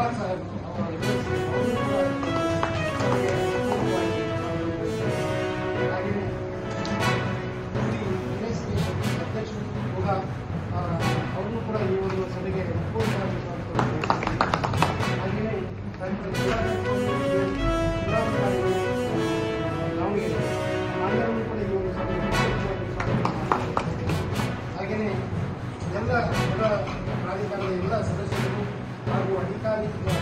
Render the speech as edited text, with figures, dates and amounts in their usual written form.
ಕುಮಾರ್ ಸಾಹೇಬ್ ಅವರು ಕೂಡ ಸಭೆಗೆ ಪೂರ್ವವಾಗಿ ಹಾಗೆಯೇ ಅಧ್ಯಕ್ಷರು ಕೂಡ ಅವ್ರನ್ನೂ ಕೂಡ ಈ ಒಂದು ಸಭೆಗೆ ಪೂರ್ವವಾಗಿ ಹಾಗೆಯೇ ದಾವಣಗೆರೆ ನಾವೆಲ್ಲರೂ ಕೂಡ ಈ ಒಂದು ಸಭೆಗೆ ಹಾಗೆಯೇ ಎಲ್ಲ ಪ್ರಾಧಿಕಾರದ ಎಲ್ಲ ಸದಸ್ಯರು ಹಾಗೂ ಅಧಿಕಾರಿ